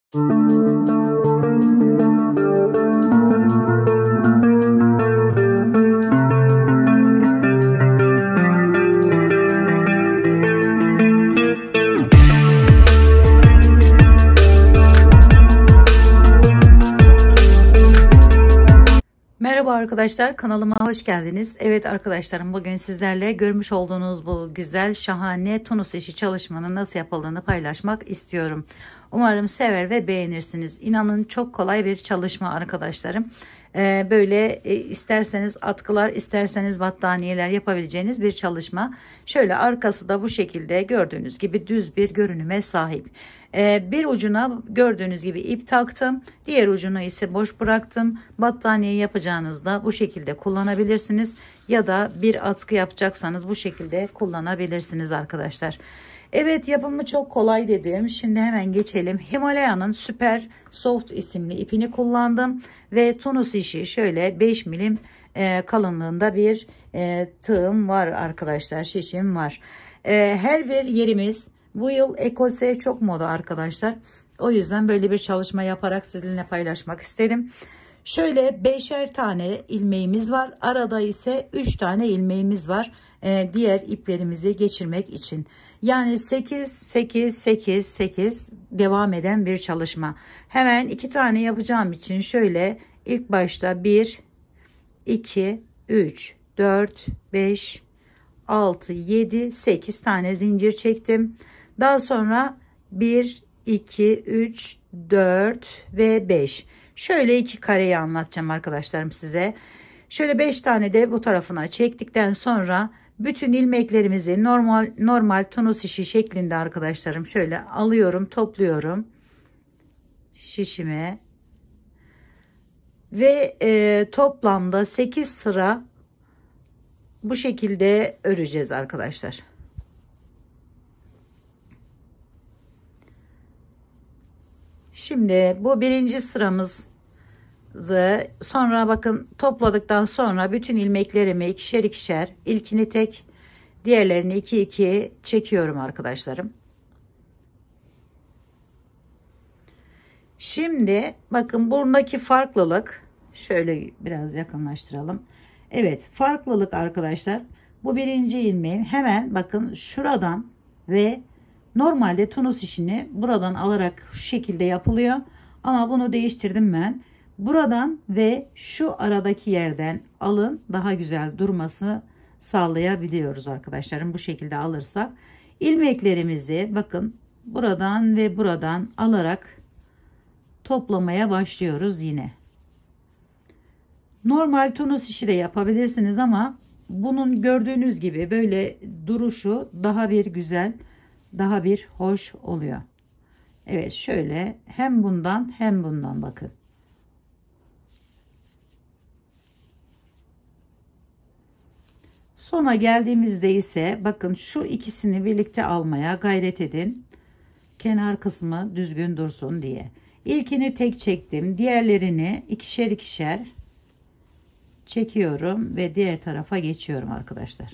Merhaba arkadaşlar, kanalıma hoş geldiniz. Evet arkadaşlarım, bugün sizlerle görmüş olduğunuz bu güzel şahane tunus işi çalışmanın nasıl yapıldığını paylaşmak istiyorum. Umarım sever ve beğenirsiniz. İnanın çok kolay bir çalışma arkadaşlarım. Böyle isterseniz atkılar, isterseniz battaniyeler yapabileceğiniz bir çalışma. Şöyle arkası da bu şekilde gördüğünüz gibi düz bir görünüme sahip. Bir ucuna gördüğünüz gibi ip taktım, diğer ucunu ise boş bıraktım. Battaniye yapacağınızda bu şekilde kullanabilirsiniz ya da bir atkı yapacaksanız bu şekilde kullanabilirsiniz arkadaşlar. Evet, yapımı çok kolay dedim. Şimdi hemen geçelim. Himalaya'nın Super Soft isimli ipini kullandım ve tunus işi şöyle 5 milim kalınlığında bir tığım var arkadaşlar, şişim var. Her bir yerimiz bu yıl ekose çok moda arkadaşlar. O yüzden böyle bir çalışma yaparak sizinle paylaşmak istedim. Şöyle 5'er tane ilmeğimiz var. Arada ise 3 tane ilmeğimiz var. Diğer iplerimizi geçirmek için. Yani 8 8 8 8 devam eden bir çalışma. Hemen 2 tane yapacağım için şöyle ilk başta 1 2 3 4 5 6 7 8 tane zincir çektim. Daha sonra 1 2 3 4 ve 5. Şöyle 2 kareyi anlatacağım arkadaşlarım size. Şöyle 5 tane de bu tarafına çektikten sonra bütün ilmeklerimizi normal tunus işi şeklinde arkadaşlarım şöyle alıyorum, topluyorum şişime ve toplamda 8 sıra bu şekilde öreceğiz arkadaşlar. Şimdi bu birinci sıramızı, sonra bakın topladıktan sonra bütün ilmeklerimi ikişer ikişer, ilkini tek, diğerlerini 2 2 çekiyorum arkadaşlarım. Şimdi bakın buradaki farklılık, şöyle biraz yakınlaştıralım. Evet, farklılık arkadaşlar, bu birinci ilmeğin hemen bakın şuradan ve normalde tunus işini buradan alarak şu şekilde yapılıyor. Ama bunu değiştirdim ben. Buradan ve şu aradaki yerden alın, daha güzel durması sağlayabiliyoruz arkadaşlarım. Bu şekilde alırsak ilmeklerimizi bakın buradan ve buradan alarak toplamaya başlıyoruz yine. Normal tunus işi de yapabilirsiniz ama bunun gördüğünüz gibi böyle duruşu daha bir güzel, daha bir hoş oluyor. Evet, şöyle hem bundan hem bundan bakın. Sona geldiğimizde ise bakın şu ikisini birlikte almaya gayret edin. Kenar kısmı düzgün dursun diye. İlkini tek çektim. Diğerlerini ikişer ikişer çekiyorum ve diğer tarafa geçiyorum arkadaşlar.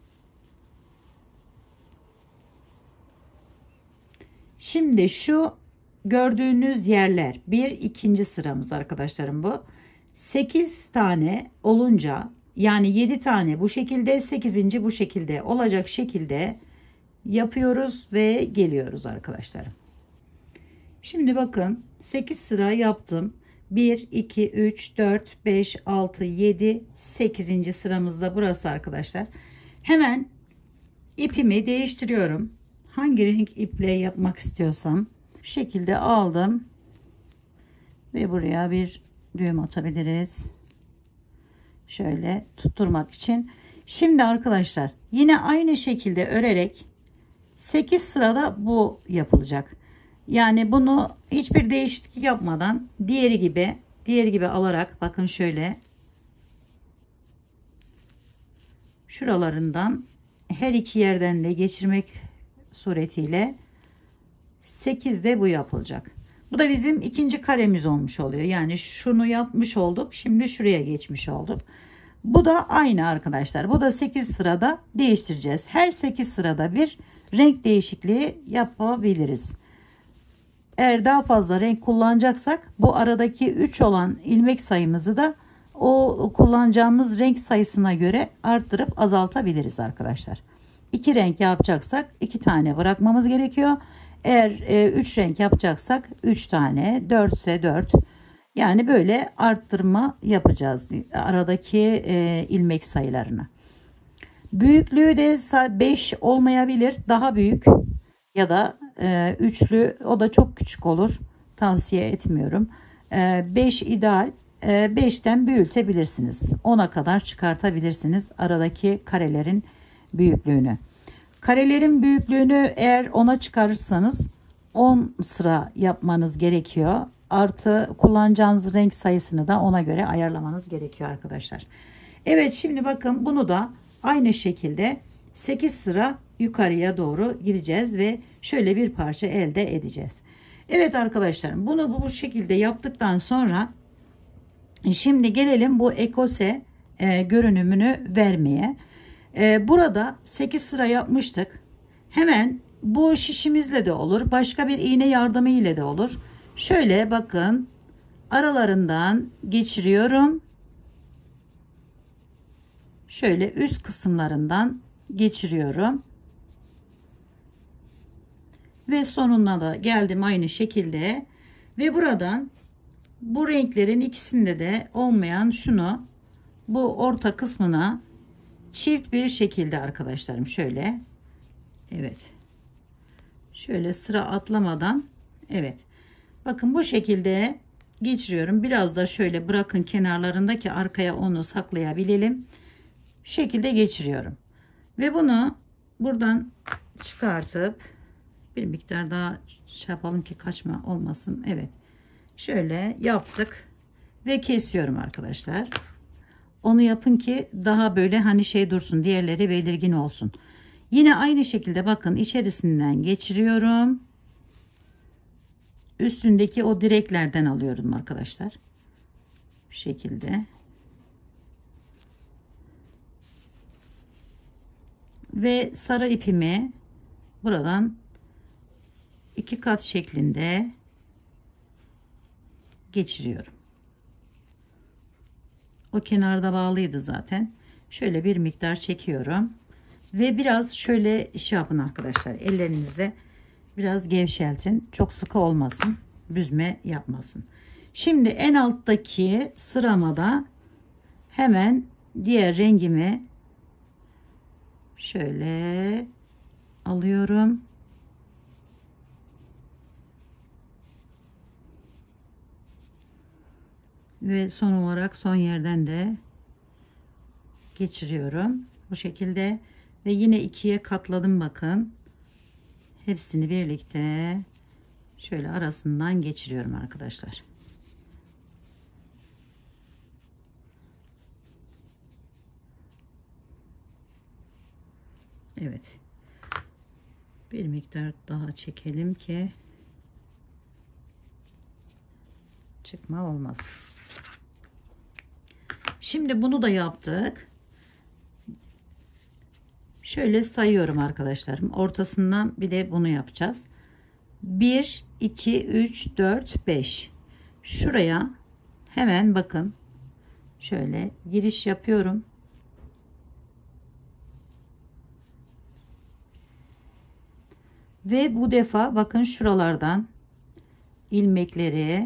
Şimdi şu gördüğünüz yerler bir ikinci sıramız arkadaşlarım bu. 8 tane olunca yani 7 tane bu şekilde, 8. bu şekilde olacak şekilde yapıyoruz ve geliyoruz arkadaşlarım. Şimdi bakın 8 sıra yaptım. 1 2 3 4 5 6 7 8. sıramızda burası arkadaşlar. Hemen ipimi değiştiriyorum. Hangi renk iple yapmak istiyorsam bu şekilde aldım ve buraya bir düğüm atabiliriz. Şöyle tutturmak için. Şimdi arkadaşlar yine aynı şekilde örerek 8 sırada bu yapılacak. Yani bunu hiçbir değişiklik yapmadan diğeri gibi alarak bakın şöyle şuralarından her iki yerden de geçirmek suretiyle 8'de bu yapılacak. Bu da bizim ikinci karemiz olmuş oluyor. Yani şunu yapmış olduk. Şimdi şuraya geçmiş olduk. Bu da aynı arkadaşlar. Bu da 8 sırada değiştireceğiz. Her 8 sırada bir renk değişikliği yapabiliriz. Eğer daha fazla renk kullanacaksak bu aradaki 3 olan ilmek sayımızı da o kullanacağımız renk sayısına göre arttırıp azaltabiliriz arkadaşlar. 2 renk yapacaksak 2 tane bırakmamız gerekiyor. Eğer 3 renk yapacaksak 3 tane, 4 ise 4. Yani böyle arttırma yapacağız aradaki ilmek sayılarını. Büyüklüğü de 5 olmayabilir, daha büyük ya da üçlü, o da çok küçük olur, tavsiye etmiyorum. 5 ideal. 5'ten büyütebilirsiniz, 10'a kadar çıkartabilirsiniz aradaki karelerin büyüklüğünü. Karelerin büyüklüğünü eğer 10'a çıkarırsanız 10 sıra yapmanız gerekiyor. Artı kullanacağınız renk sayısını da ona göre ayarlamanız gerekiyor arkadaşlar. Evet, şimdi bakın bunu da aynı şekilde 8 sıra yukarıya doğru gideceğiz ve şöyle bir parça elde edeceğiz. Evet arkadaşlar, bunu bu şekilde yaptıktan sonra şimdi gelelim bu ekose görünümünü vermeye. Burada 8 sıra yapmıştık. Hemen bu şişimizle de olur, başka bir iğne yardımı ile de olur. Şöyle bakın, aralarından geçiriyorum. Şöyle üst kısımlarından geçiriyorum. Ve sonuna da geldim aynı şekilde. Ve buradan bu renklerin ikisinde de olmayan şunu bu orta kısmına çift bir şekilde arkadaşlarım şöyle, evet, şöyle sıra atlamadan, evet, bakın bu şekilde geçiriyorum. Biraz da şöyle bırakın kenarlarındaki, arkaya onu saklayabilelim. Bu şekilde geçiriyorum ve bunu buradan çıkartıp bir miktar daha şey yapalım ki kaçma olmasın. Evet, şöyle yaptık ve kesiyorum arkadaşlar. Onu yapın ki daha böyle hani şey dursun, diğerleri belirgin olsun. Yine aynı şekilde bakın içerisinden geçiriyorum. Üstündeki o direklerden alıyorum arkadaşlar. Bu şekilde. Ve sarı ipimi buradan 2 kat şeklinde geçiriyorum. O kenarda bağlıydı zaten. Şöyle bir miktar çekiyorum. Ve biraz şöyle şey yapın arkadaşlar. Ellerinizle biraz gevşeltin. Çok sıkı olmasın. Büzme yapmasın. Şimdi en alttaki sıramada hemen diğer rengimi şöyle alıyorum. Ve son olarak son yerden de geçiriyorum. Bu şekilde ve yine ikiye katladım bakın. Hepsini birlikte şöyle arasından geçiriyorum arkadaşlar. Evet. Bir miktar daha çekelim ki çıkma olmaz. Şimdi bunu da yaptık. Şöyle sayıyorum arkadaşlarım. Ortasından bir de bunu yapacağız. 1, 2, 3, 4, 5. Şuraya hemen bakın. Şöyle giriş yapıyorum. Ve bu defa bakın şuralardan ilmekleri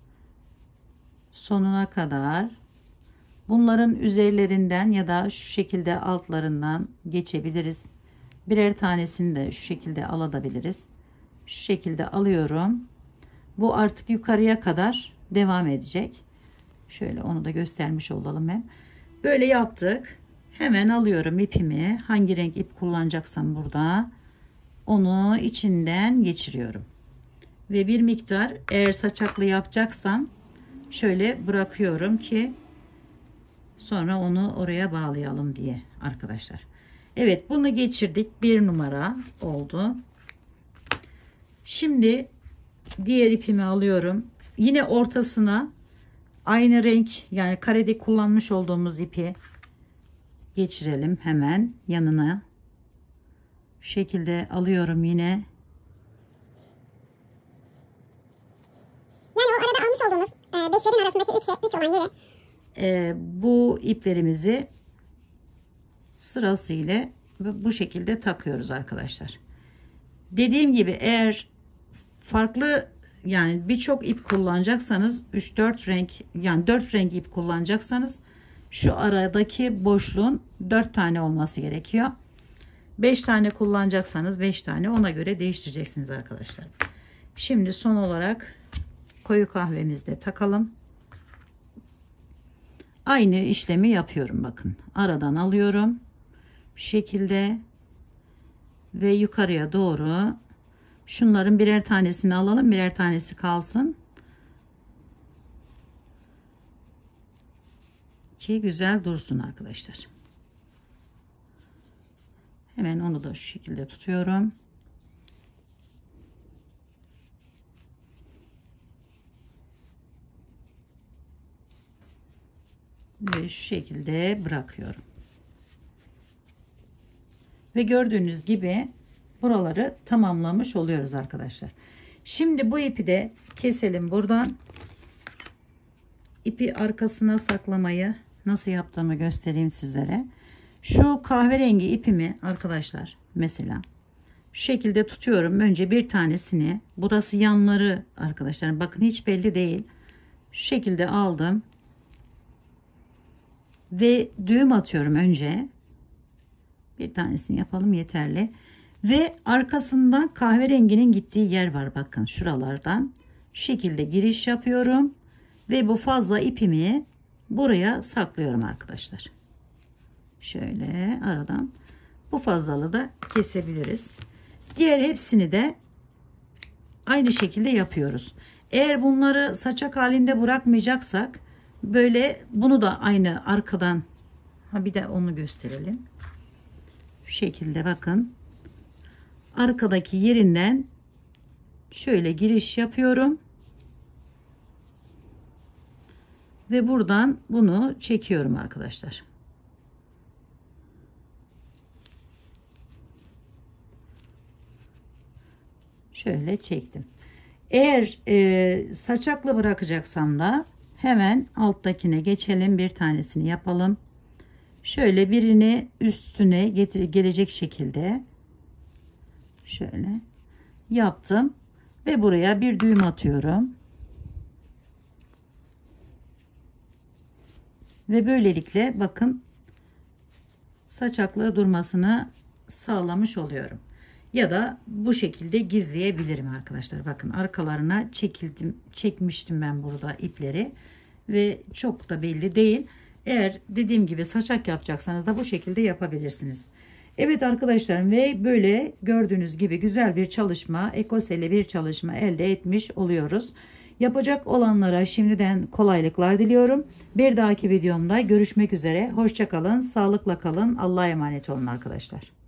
sonuna kadar bunların üzerlerinden ya da şu şekilde altlarından geçebiliriz. Birer tanesini de şu şekilde alabiliriz. Şu şekilde alıyorum. Bu artık yukarıya kadar devam edecek. Şöyle onu da göstermiş olalım hem. Böyle yaptık. Hemen alıyorum ipimi. Hangi renk ip kullanacaksam burada onu içinden geçiriyorum. Ve bir miktar eğer saçaklı yapacaksam şöyle bırakıyorum ki sonra onu oraya bağlayalım diye arkadaşlar. Evet, bunu geçirdik. 1 numara oldu. Şimdi diğer ipimi alıyorum. Yine ortasına aynı renk, yani karede kullanmış olduğumuz ipi geçirelim hemen yanına. Şu şekilde alıyorum yine. görmüş olduğunuz beşlerin arasındaki 3 olan yere bu iplerimizi sırasıyla bu şekilde takıyoruz arkadaşlar. Dediğim gibi eğer farklı yani birçok ip kullanacaksanız 3-4 renk yani 4 renk ip kullanacaksanız şu aradaki boşluğun 4 tane olması gerekiyor. 5 tane kullanacaksanız 5 tane, ona göre değiştireceksiniz arkadaşlar. Şimdi son olarak koyu kahvemizi de takalım. Aynı işlemi yapıyorum, bakın. Aradan alıyorum. Bu şekilde ve yukarıya doğru şunların birer tanesini alalım, birer tanesi kalsın ki güzel dursun arkadaşlar. Hemen onu da şu şekilde tutuyorum. Ve şu şekilde bırakıyorum. Ve gördüğünüz gibi buraları tamamlamış oluyoruz arkadaşlar. Şimdi bu ipi de keselim buradan. İpi arkasına saklamayı nasıl yaptığımı göstereyim sizlere. Şu kahverengi ipimi arkadaşlar mesela şu şekilde tutuyorum. Önce bir tanesini, burası yanları arkadaşlar, bakın hiç belli değil. Şu şekilde aldım ve düğüm atıyorum önce. Bir tanesini yapalım yeterli. Ve arkasında kahverenginin gittiği yer var, bakın şuralardan. Şu şekilde giriş yapıyorum ve bu fazla ipimi buraya saklıyorum arkadaşlar. Şöyle aradan bu fazlalığı da kesebiliriz. Diğer hepsini de aynı şekilde yapıyoruz. Eğer bunları saçak halinde bırakmayacaksak böyle bunu da aynı arkadan, bir de onu gösterelim. Şu şekilde bakın arkadaki yerinden şöyle giriş yapıyorum ve buradan bunu çekiyorum arkadaşlar. Şöyle çektim. Eğer saçakla bırakacaksam da hemen alttakine geçelim, bir tanesini yapalım. Şöyle birini üstüne gelecek şekilde şöyle yaptım ve buraya bir düğüm atıyorum. Ve böylelikle bakın saçakla durmasını sağlamış oluyorum. Ya da bu şekilde gizleyebilirim arkadaşlar. Bakın arkalarına çekmiştim ben burada ipleri ve çok da belli değil. Eğer dediğim gibi saçak yapacaksanız da bu şekilde yapabilirsiniz. Evet arkadaşlarım, ve böyle gördüğünüz gibi güzel bir çalışma, ekoseli bir çalışma elde etmiş oluyoruz. Yapacak olanlara şimdiden kolaylıklar diliyorum. Bir dahaki videomda görüşmek üzere. Hoşça kalın, sağlıkla kalın. Allah'a emanet olun arkadaşlar.